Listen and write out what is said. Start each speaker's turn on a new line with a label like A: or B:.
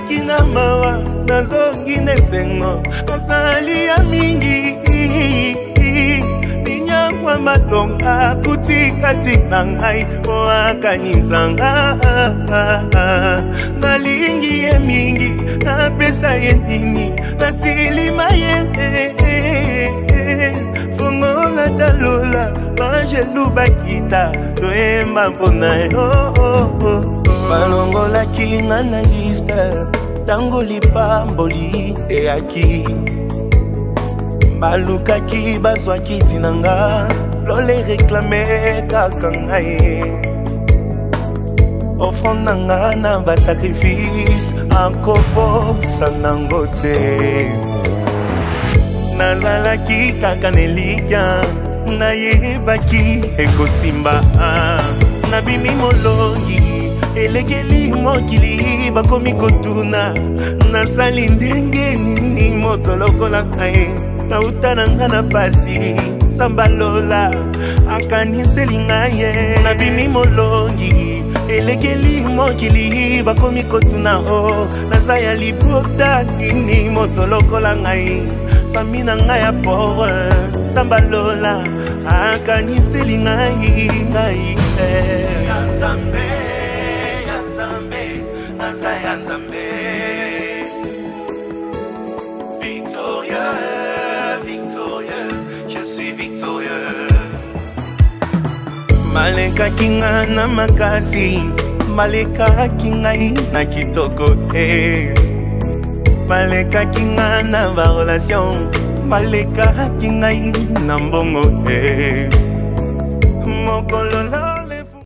A: nasalaki na mawa nazongi nesengo nasali ya mingi ninyangwa malonga kutikati na ngai po akanizanga nalingi ye mingi napesa ye nini nasilima ye fongola talola bangelu bakita toyemba mpona yo balongolaki nga na liste tango lipamboli eyaki balukaki bazwaki ntina nga lole reklame kaka ngai offrande na nga na basacrifice akobosa nango te nazalaki kaka nelikya nayebaki ekosimba nabimi molongi elekeli mokili bakomi kotuna nasali ndenge nini moto lokola kae nauta na nga na pasi sambalola akaniseli ngaye nabimi molongi elekeli mokili bakomi kotuna o naza ya libota nini moto lokola ngai fami na ngai ya pore sambalola akaniseli ngai Nzaya Nzambe victorieux, victorieux, je suis victorieux. Maleka kinga na makasi, maleka kingai na kitoko maleka kinga na ba relation, maleka kingai na mbongo mokolo